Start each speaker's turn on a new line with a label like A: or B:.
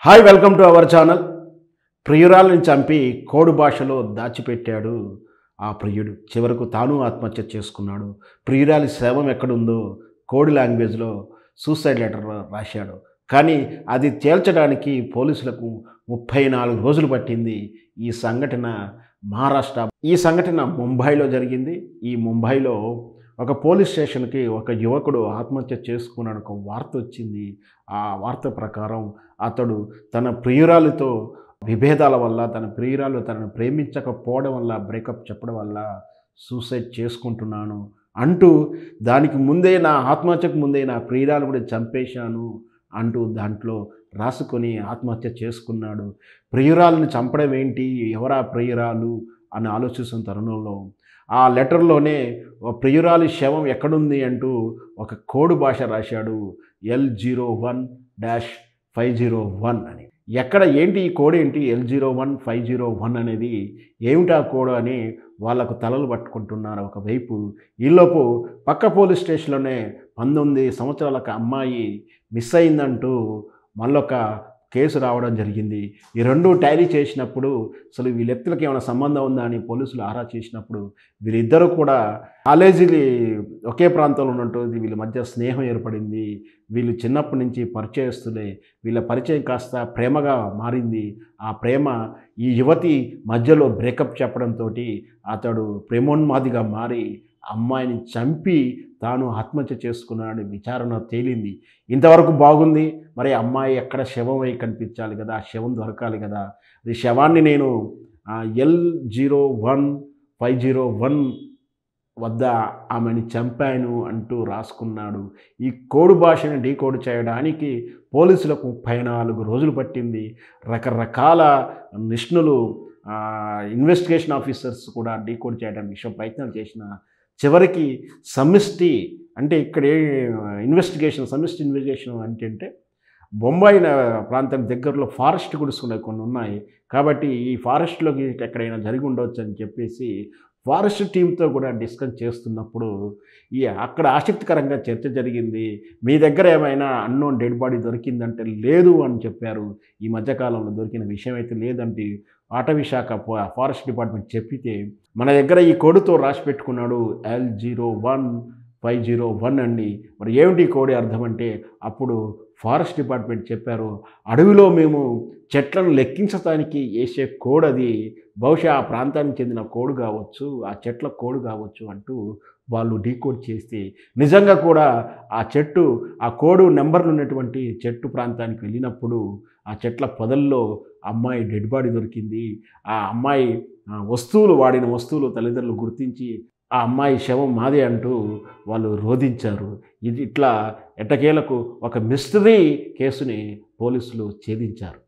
A: Hi welcome to our channel. ప్రియురాలను చంపి code భాషలో దాచిపెట్టాడు ఆ ప్రియుడు. చివరకు తాను ఆత్మహత్య చేసుకున్నాడు. ప్రియురాలి శవం ఎక్కడుందో కోడ్ లాంగ్వేజ్లో సూసైడ్ లెటర్ రాశాడు. కానీ అది తేల్చడానికి పోలీసులకు 34 రోజులు పట్టింది. ఈ సంఘటన మహారాష్ట్ర. ఈ సంఘటన ముంబైలో జరిగింది. ఈ ముంబైలో ఒక పోలీస్ స్టేషన్కి ఒక యువకుడు ఆత్మహత్య చేసుకున్నాడు. ఒక వార్త వచ్చింది. ఆ వార్త ప్రకారం అతడు తన ప్రియురాలితో విభేదాల వల్ల, తన ప్రియురాలు తనను ప్రేమించకపోవడం వల్ల, బ్రేకప్ చెప్పడం వల్ల సూసైడ్ చేసుకుంటున్నాను అంటూ, దానికి ముందే నా ఆత్మహత్యకు ముందే నా ప్రియురాలు కూడా చంపేశాను అంటూ దాంట్లో రాసుకొని ఆత్మహత్య చేసుకున్నాడు. ప్రియురాలను చంపడం ఏంటి, ఎవరా ప్రియురాలు అని ఆలోచిస్తున్న తరుణంలో ఆ లెటర్లోనే ప్రియురాలి శవం ఎక్కడుంది అంటూ ఒక కోడ్ భాష రాశాడు. L01-501 అని. ఎక్కడ ఏంటి ఈ కోడ్ ఏంటి, L01-501 అనేది ఏమిటా కోడ్ అని వాళ్ళకు తలలు పట్టుకుంటున్నారు ఒకవైపు. ఈలోపు పక్క పోలీస్ స్టేషన్లోనే 19 సంవత్సరాలకు అమ్మాయి మిస్ అయిందంటూ మళ్ళొక కేసు రావడం జరిగింది. ఈ రెండు టాలీ చేసినప్పుడు అసలు వీళ్ళెత్తులకి ఏమైనా సంబంధం ఉందా అని పోలీసులు ఆరా చేసినప్పుడు వీళ్ళిద్దరూ కూడా కాలేజీలు ఒకే ప్రాంతంలో ఉన్నట్టు వీళ్ళ మధ్య స్నేహం ఏర్పడింది. వీళ్ళు చిన్నప్పటి నుంచి పరిచయస్తులే. వీళ్ళ పరిచయం కాస్త ప్రేమగా మారింది. ఆ ప్రేమ ఈ యువతి మధ్యలో బ్రేకప్ చెప్పడంతో అతడు ప్రేమోన్మాదిగా మారి అమ్మాయిని చంపి తాను ఆత్మహత్య చేసుకున్నాడని విచారణ తేలింది. ఇంతవరకు బాగుంది. మరి అమ్మాయి ఎక్కడ శవం అయి కనిపించాలి కదా, ఆ శవం దొరకాలి కదా. ఈ శవాన్ని నేను L01-501 వద్ద ఆమెని చంపాను అంటూ రాసుకున్నాడు. ఈ కోడ్ భాషని డీకోడ్ చేయడానికి పోలీసులకు 34 రోజులు పట్టింది. రకరకాల నిష్ణులు, ఇన్వెస్టిగేషన్ ఆఫీసర్స్ కూడా డీకోడ్ చేయడానికి విషయం ప్రయత్నాలు చేసిన చివరికి సమిష్టి అంటే ఇక్కడ సమిష్టి ఇన్వెస్టిగేషన్ అంటే బొంబాయి ప్రాంతం దగ్గరలో ఫారెస్ట్ గుడిసుకునే కొన్ని ఉన్నాయి. కాబట్టి ఈ ఫారెస్ట్లోకి ఎక్కడైనా జరిగి ఉండవచ్చు అని చెప్పేసి ఫారెస్ట్ టీంతో కూడా డిస్కస్ చేస్తున్నప్పుడు అక్కడ ఆసక్తికరంగా చర్చ జరిగింది. మీ దగ్గర ఏమైనా అన్నోన్ డెడ్ బాడీ దొరికిందంటే లేదు అని చెప్పారు. ఈ మధ్యకాలంలో దొరికిన విషయం అయితే లేదంటే అటవీ శాఖ ఫారెస్ట్ డిపార్ట్మెంట్ చెప్పితే మన దగ్గర ఈ కోడ్తో రాసి పెట్టుకున్నాడు L01-501 అండి. మరి ఏమిటి కోడి అర్థం అంటే అప్పుడు ఫారెస్ట్ డిపార్ట్మెంట్ చెప్పారు, అడవిలో మేము చెట్లను లెక్కించడానికి వేసే కోడ్ అది, బహుశా ఆ ప్రాంతానికి చెందిన కోడ్ కావచ్చు, ఆ చెట్ల కోడ్ కావచ్చు అంటూ వాళ్ళు డీకోడ్ చేస్తే నిజంగా కూడా ఆ కోడ్ నెంబర్లు ఉన్నటువంటి చెట్టు ప్రాంతానికి వెళ్ళినప్పుడు ఆ చెట్ల పొదల్లో అమ్మాయి డెడ్ బాడీ దొరికింది. ఆ అమ్మాయి వాడిన వస్తువులు తల్లిదండ్రులు గుర్తించి ఆ అమ్మాయి శవం మాదే అంటూ వాళ్ళు రోధించారు. ఇట్లా ఎట్టకేలకు ఒక మిస్టరీ కేసుని పోలీసులు ఛేదించారు.